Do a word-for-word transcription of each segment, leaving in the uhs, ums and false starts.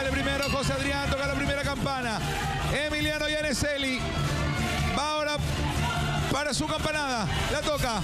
Sale primero José Adrián, toca la primera campana. Emiliano Giannicelli va ahora para su campanada. La toca.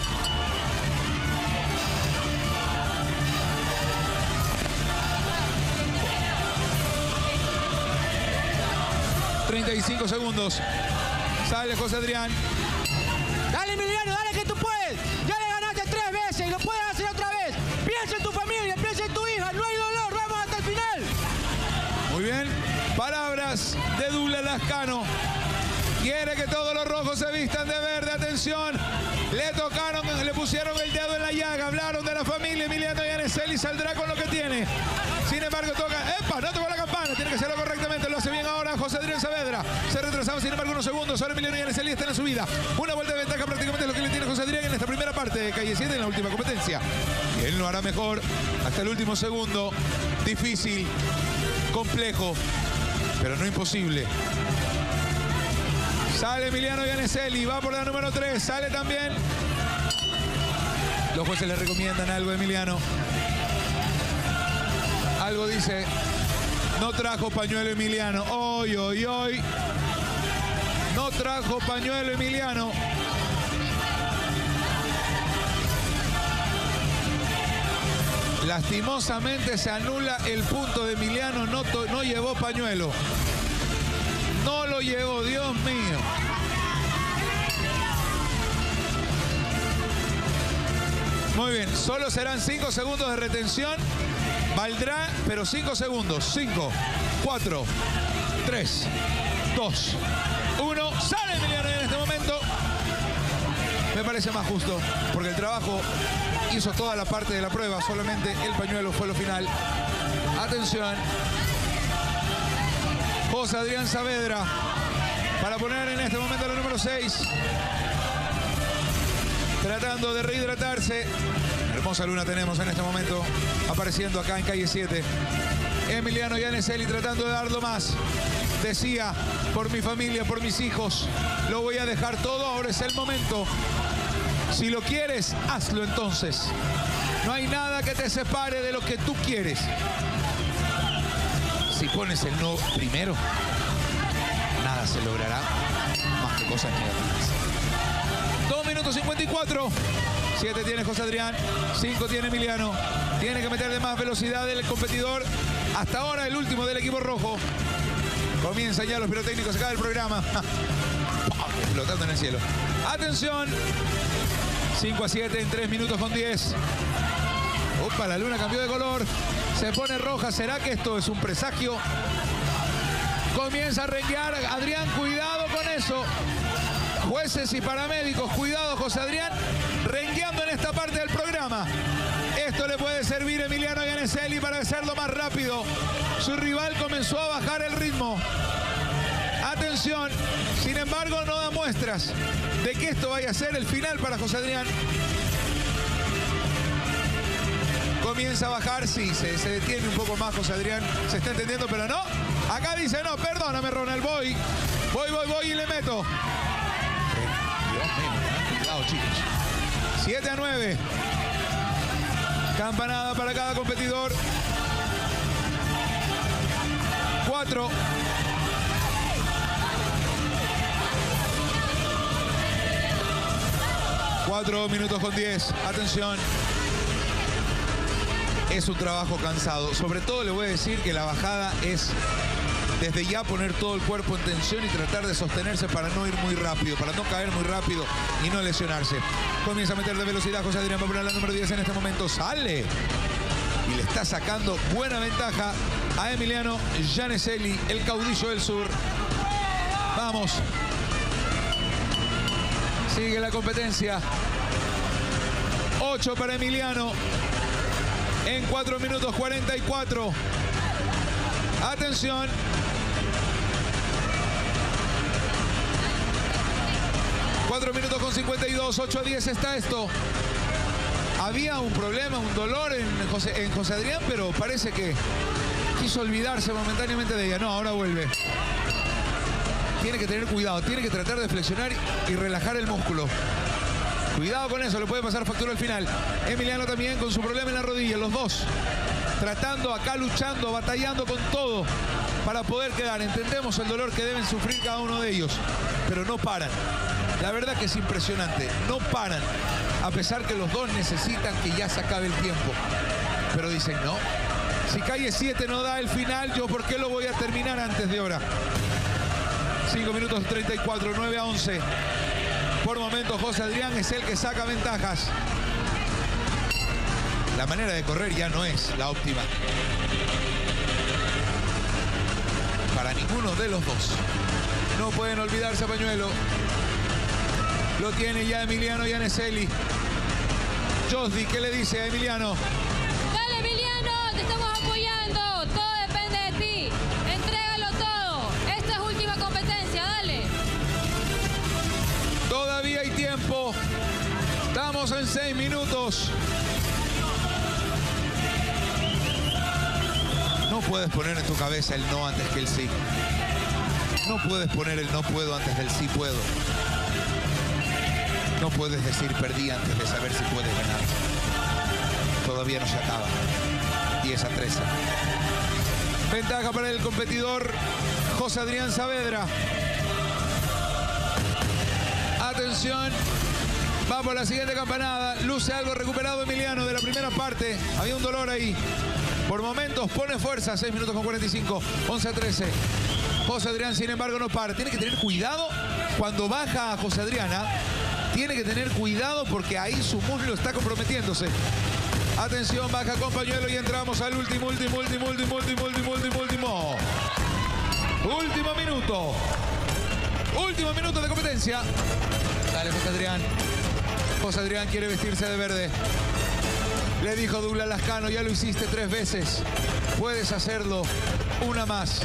treinta y cinco segundos. Sale José Adrián. Dale, Emiliano, dale que tú puedes. Ya le ganaste tres veces y lo puedes hacer otra vez. Piensa en tu familia, piensa en tu hija. No hay dolor, vamos hasta el final. Muy bien. Palabras de Douglas Lascano. Quiere que todos los rojos se vistan de verde. Atención. Le tocaron, le pusieron el dedo en la llaga. Hablaron de la familia. Emiliano Giannicelli saldrá con lo que tiene. Sin embargo, toca... ¡Epa! No tocó la campana. Tiene que hacerlo correctamente. Lo hace bien ahora José Adrián Saavedra. Se retrasaba, sin embargo, unos segundos. Ahora Emiliano Giannicelli está en la subida. Una vuelta de ventaja prácticamente es lo que le tiene José Adrián en esta primera parte de Calle siete en la última competencia. Y él lo hará mejor hasta el último segundo. Difícil, complejo, pero no imposible. Sale Emiliano Giannicelli, va por la número tres. Sale también. Los jueces le recomiendan algo a Emiliano. Algo dice, no trajo pañuelo Emiliano. Hoy, hoy, hoy. No trajo pañuelo Emiliano. Lastimosamente se anula el punto de Emiliano. No, no llevó pañuelo. No lo llevó, Dios mío. Muy bien, solo serán cinco segundos de retención. Valdrá, pero cinco segundos. cinco, cuatro, tres, dos, uno. Sale Emiliano en este momento. Me parece más justo, porque el trabajo hizo toda la parte de la prueba. Solamente el pañuelo fue lo final. Atención. José Adrián Saavedra para poner en este momento la número seis. Tratando de rehidratarse. Hermosa luna tenemos en este momento apareciendo acá en Calle siete. Emiliano Giannicelli tratando de darlo más. Decía, por mi familia, por mis hijos, lo voy a dejar todo. Ahora es el momento. Si lo quieres, hazlo entonces. No hay nada que te separe de lo que tú quieres. Si pones el no primero, nada se logrará más que cosas negativas. dos minutos cincuenta y cuatro. siete tiene José Adrián, cinco tiene Emiliano. Tiene que meterle más velocidad el competidor. Hasta ahora el último del equipo rojo. Comienzan ya los pirotécnicos acá del programa. Explotando en el cielo. Atención. cinco a siete en tres minutos con diez. Opa, la luna cambió de color. Se pone roja. ¿Será que esto es un presagio? Comienza a renguear. Adrián, cuidado con eso. Jueces y paramédicos, cuidado José Adrián, rengueando en esta parte del programa. Esto le puede servir a Emiliano Giannicelli para hacerlo más rápido. Su rival comenzó a bajar el ritmo. Atención, sin embargo no da muestras de que esto vaya a ser el final para José Adrián. Comienza a bajar, sí, se, se detiene un poco más José Adrián, se está entendiendo, pero no. Acá dice, no, perdóname Ronald, voy, voy, voy, voy y le meto. Cuidado, chicos. siete a nueve. Campanada para cada competidor. cuatro. cuatro minutos con diez. Atención. Es un trabajo cansado. Sobre todo le voy a decir que la bajada es desde ya poner todo el cuerpo en tensión y tratar de sostenerse para no ir muy rápido, para no caer muy rápido y no lesionarse. Comienza a meter de velocidad José Adrián, va a poner la número diez en este momento. Sale. Y le está sacando buena ventaja a Emiliano Giannicelli, el caudillo del sur. Vamos. Sigue la competencia. ocho para Emiliano. En cuatro minutos cuarenta y cuatro. Atención. cuatro minutos con cincuenta y dos. ocho a diez está esto. Había un problema, un dolor en José, en José Adrián, pero parece que quiso olvidarse momentáneamente de ella. No, ahora vuelve. Tiene que tener cuidado. Tiene que tratar de flexionar y relajar el músculo. Cuidado con eso, le puede pasar factura al final. Emiliano también con su problema en la rodilla, los dos. tratando acá, luchando, batallando con todo para poder quedar. Entendemos el dolor que deben sufrir cada uno de ellos, pero no paran. La verdad que es impresionante, no paran, a pesar que los dos necesitan que ya se acabe el tiempo. Pero dicen, no, si Calle siete no da el final, ¿yo por qué lo voy a terminar antes de hora? cinco minutos treinta y cuatro, nueve a once. Por momentos José Adrián es el que saca ventajas. La manera de correr ya no es la óptima para ninguno de los dos. No pueden olvidarse a Pañuelo. Lo tiene ya Emiliano Yaneseli. Josdi, ¿qué le dice a Emiliano? Dale, Emiliano, te estamos apoyando. Todo depende de ti. Entrégalo todo. Esta es última competencia, dale. Todavía hay tiempo. Estamos en seis minutos. No puedes poner en tu cabeza el no antes que el sí. No puedes poner el no puedo antes del sí puedo. No puedes decir perdí antes de saber si puedes ganar. Todavía no se acaba. diez a trece. Ventaja para el competidor José Adrián Saavedra. Atención. Va por la siguiente campanada. Luce algo recuperado Emiliano de la primera parte. Había un dolor ahí. Por momentos pone fuerza. seis minutos con cuarenta y cinco. once a trece. José Adrián, sin embargo, no para. Tiene que tener cuidado cuando baja a José Adriana. Tiene que tener cuidado porque ahí su muslo está comprometiéndose. Atención, baja con Pañuelo y entramos al último, último, último, último, último, último, último, último. Último minuto. Último minuto de competencia. Dale, José Adrián. José Adrián quiere vestirse de verde. Le dijo Douglas Lascano, ya lo hiciste tres veces. Puedes hacerlo una más.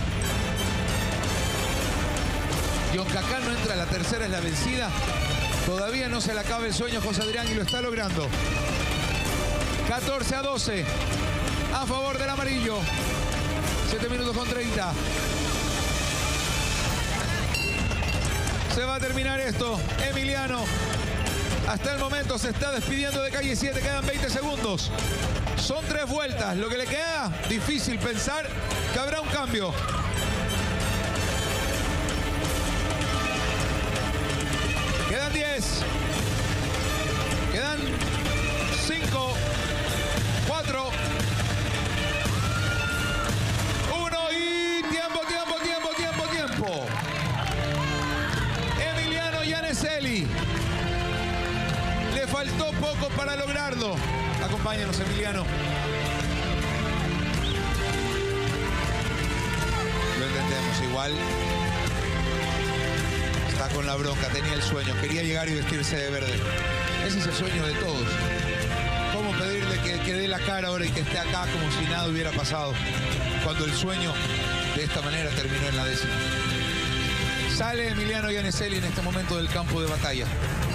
Y aunque acá no entra, la tercera es la vencida. Todavía no se le acaba el sueño a José Adrián y lo está logrando. catorce a doce. A favor del amarillo. siete minutos con treinta. Se va a terminar esto. Emiliano, hasta el momento se está despidiendo de Calle siete. Quedan veinte segundos. Son tres vueltas. Lo que le queda, difícil pensar que habrá un cambio. Quedan diez. Quedan cinco, cuatro, uno y tiempo, tiempo, tiempo, tiempo, tiempo. Emiliano Yaneseli. Le faltó poco para lograrlo. Acompáñanos, Emiliano. Lo entendemos igual. Está con la bronca, tenía el sueño, quería llegar y vestirse de verde. Ese es el sueño de todos. ¿Cómo pedirle que, que dé la cara ahora y que esté acá como si nada hubiera pasado? Cuando el sueño de esta manera terminó en la décima. Sale Emiliano Yaneseli en este momento del campo de batalla.